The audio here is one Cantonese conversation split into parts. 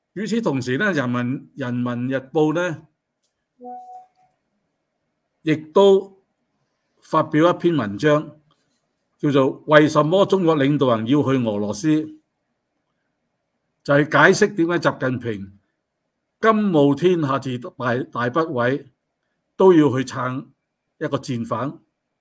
與此同時咧，人民日報咧亦都發表一篇文章，叫做為什麼中國領導人要去俄羅斯，就係解釋點解習近平金冒天下至大不韙都要去撐一個戰犯。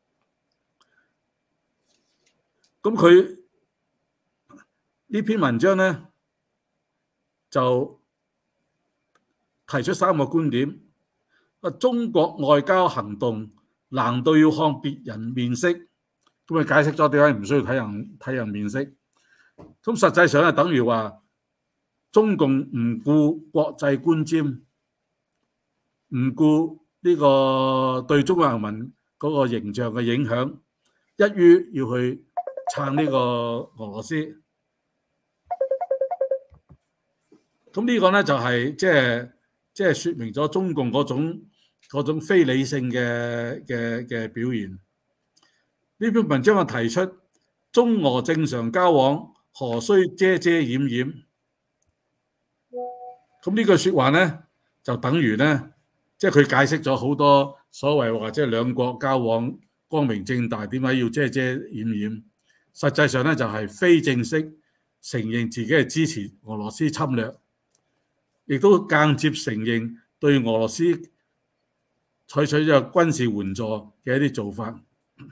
咁佢呢篇文章咧就提出3個觀點。中國外交行動難道要看別人面色？咁佢解釋咗點解唔需要睇人面色。咁實際上係等於話中共唔顧國際觀瞻，唔顧呢個對中國人民嗰個形象嘅影響，一於要去撐呢個俄羅斯。咁呢個咧就係即係説明咗中共嗰種非理性嘅表現。呢篇文章就提出中俄正常交往何須遮遮掩掩。咁呢句説話咧就等於咧，即係佢解釋咗好多所謂話即係兩國交往光明正大，點解要遮遮掩掩？實際上咧就係非正式承認自己係支持俄羅斯侵略，亦都間接承認對俄羅斯採取咗軍事援助嘅一啲做法。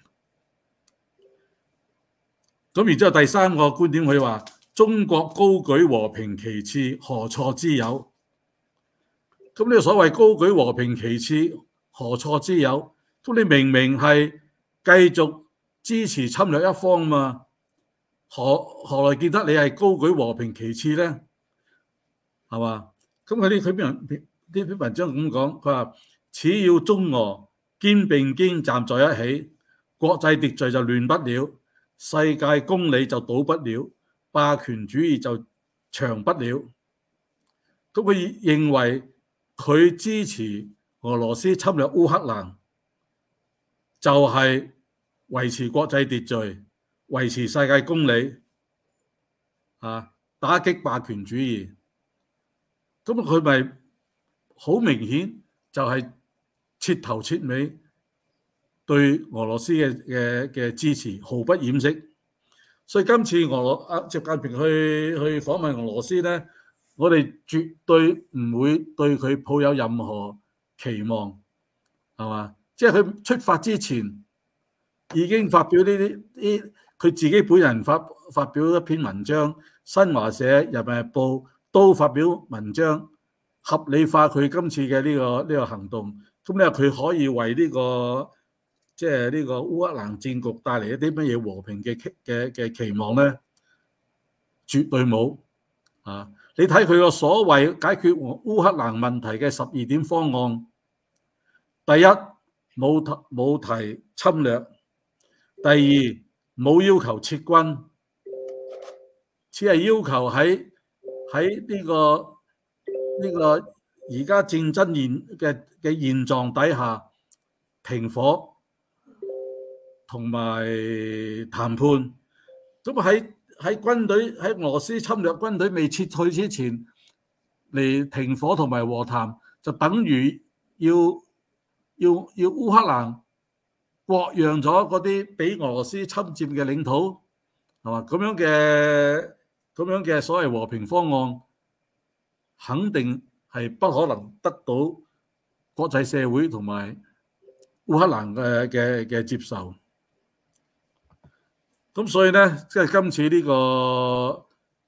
咁然之後第3個觀點，佢話中國高舉和平旗幟，何錯之有？咁呢個所謂高舉和平旗幟，何錯之有？咁你明明係繼續支持侵略一方嘛，何來見得你係高舉和平旗幟呢？係嘛？咁佢呢篇文章咁講，佢話只要中俄肩並肩站在一起，國際秩序就亂不了，世界公理就倒不了，霸權主義就長不了。咁佢認為佢支持俄羅斯侵略烏克蘭，就係維持國際秩序，維持世界公理，打擊霸權主義。咁佢咪好明顯就係徹頭徹尾對俄羅斯嘅支持毫不掩飾。所以今次習近平去訪問俄羅斯咧，我哋絕對唔會對佢抱有任何期望，係嘛？即係佢出發之前已經發表呢啲佢自己本人發表一篇文章，新華社、人民日報都發表文章，合理化佢今次嘅呢個行動。咁咧，佢可以為呢個即係呢個烏克蘭戰局帶嚟一啲乜嘢和平嘅期望咧？絕對冇啊！你睇佢個所謂解決烏克蘭問題嘅12點方案，第一冇提侵略，第二冇要求撤軍，只係要求喺呢個而家戰爭嘅現狀底下停火同埋談判。咁喺軍隊喺俄羅斯侵略軍隊未撤退之前嚟停火同埋和談，就等於要烏克蘭割讓咗嗰啲俾俄羅斯侵佔嘅領土，係嘛？咁樣嘅所謂和平方案，肯定係不可能得到國際社會同埋烏克蘭嘅接受。咁所以咧，即係今次呢個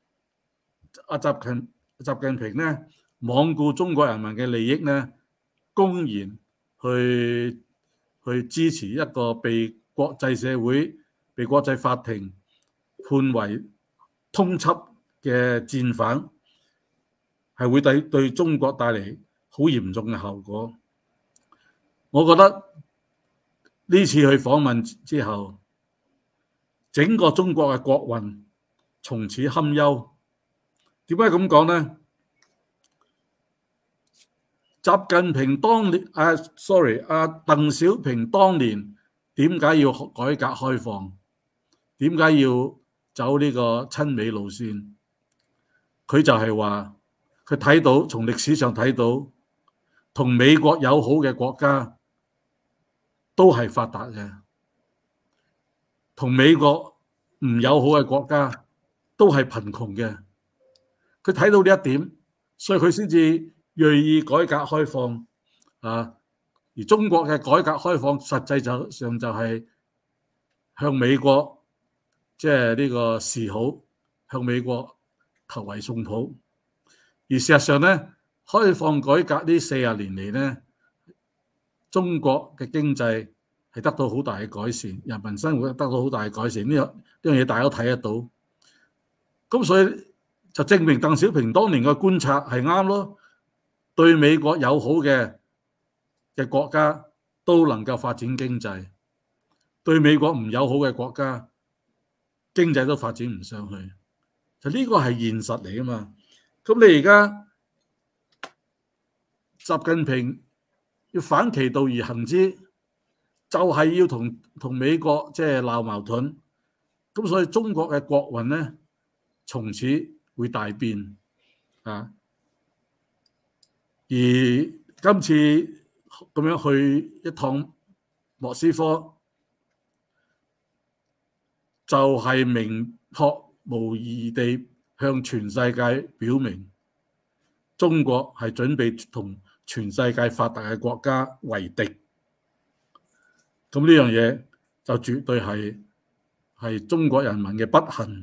習近平咧，罔顧中國人民嘅利益咧，公然去支持一個被國際社會、被國際法庭判為通緝嘅戰犯，係會對中國帶嚟好嚴重嘅後果。我覺得呢次去訪問之後，整個中國嘅國運從此堪憂。點解咁講呢？習近平當年鄧小平當年點解要改革開放？點解要走呢個親美路線？佢就係話佢睇到從歷史上睇到，同美國友好嘅國家都係發達嘅，同美國唔友好嘅國家都係貧窮嘅。佢睇到呢一點，所以佢先至銳意改革開放啊。而中國嘅改革開放實際上就係向美國即係呢個示好，向美國投懷送抱。而事實上咧，開放改革呢40年嚟咧，中國嘅經濟係得到好大嘅改善，人民生活得到好大嘅改善。呢樣嘢大家都睇得到。咁所以就證明鄧小平當年嘅觀察係啱咯。對美國友好嘅國家都能夠發展經濟，對美國唔友好嘅國家經濟都發展唔上去。就呢個係現實嚟啊嘛。咁你而家習近平要反其道而行之，就係要同美國即係鬧矛盾。咁所以中國嘅國運咧，從此會大變啊！而今次咁樣去一趟莫斯科，就係明確無疑地向全世界表明，中國係準備同全世界發達嘅國家為敵。咁呢樣嘢就絕對係中國人民嘅不幸。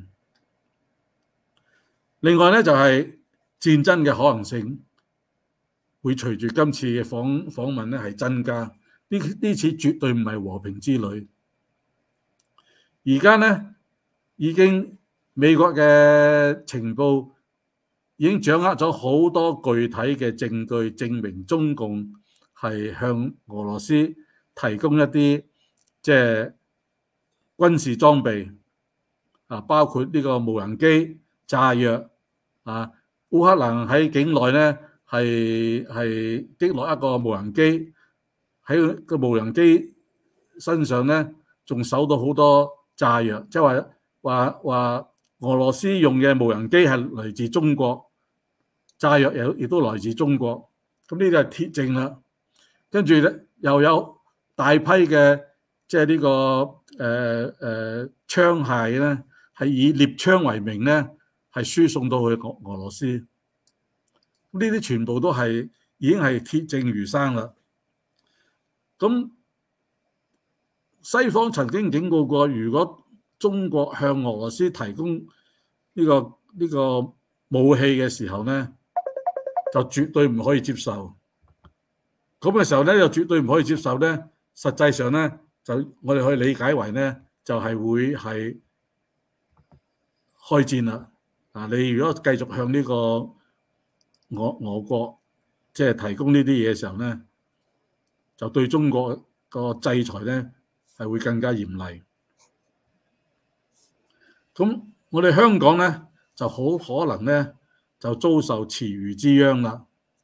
另外咧，就係戰爭嘅可能性會隨住今次嘅訪問咧係增加。呢次絕對唔係和平之旅。而家咧已經美國嘅情報已經掌握咗好多具體嘅證據，證明中共係向俄羅斯提供一啲即係軍事裝備啊，包括呢個無人機、炸藥啊。烏克蘭喺境內咧係擊落一個無人機，喺個無人機身上咧仲搜到好多炸藥，即係話俄羅斯用嘅無人機係嚟自中國，炸藥亦都來自中國。咁呢啲係鐵證啦。跟住咧又有大批嘅即係呢個槍械咧，係以獵槍為名咧，係輸送到去俄羅斯。呢啲全部都係已經係鐵證如山啦。咁西方曾經警告過，如果中國向俄羅斯提供呢個武器嘅時候咧，就絕對唔可以接受。咁嘅時候咧，就絕對唔可以接受咧。實際上咧，就我哋可以理解為咧，就係會係開戰啦。啊，你如果繼續向呢個俄國即係提供呢啲嘢嘅時候咧，就對中國個制裁咧係會更加嚴厲。咁我哋香港咧就好可能咧就遭受池魚之殃啦。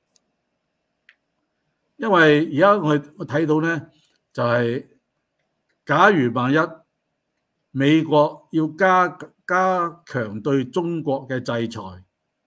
因為而家我睇到咧，就係假如萬一美國要加強對中國嘅制裁，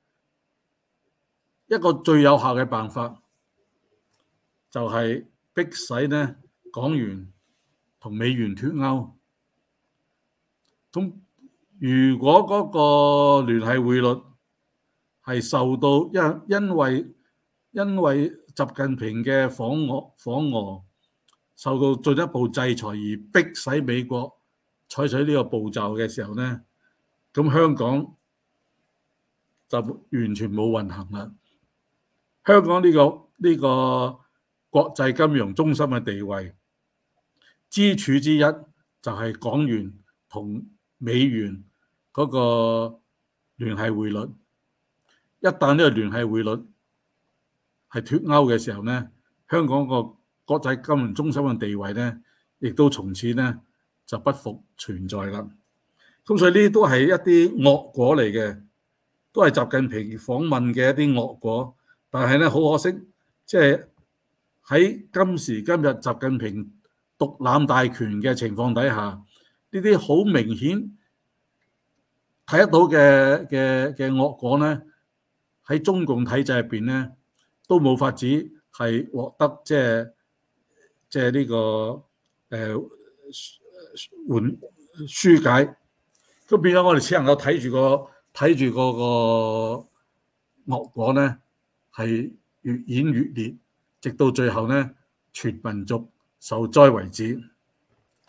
一個最有效嘅辦法就係迫使咧港元同美元脫鈎。咁如果嗰個聯繫匯率係受到因為習近平嘅訪俄受到進一步制裁而迫使美國採取呢個步驟嘅時候咧，咁香港就完全冇運行啦。香港呢個國際金融中心嘅地位，支柱之一就係港元同美元嗰個聯繫匯率。一旦呢個聯繫匯率係脫鈎嘅時候咧，香港個國際金融中心嘅地位咧，亦都從此咧就不復存在啦。咁所以呢啲都係一啲惡果嚟嘅，都係習近平訪問嘅一啲惡果。但係咧好可惜，即係喺今時今日習近平獨攬大權嘅情況底下，呢啲好明顯睇得到嘅惡果咧， 喺中共體制入邊咧，都冇法子係獲得即係呢個疏解，咁變咗我哋只能夠睇住嗰個惡果咧，係越演越烈，直到最後咧，全民族受災為止。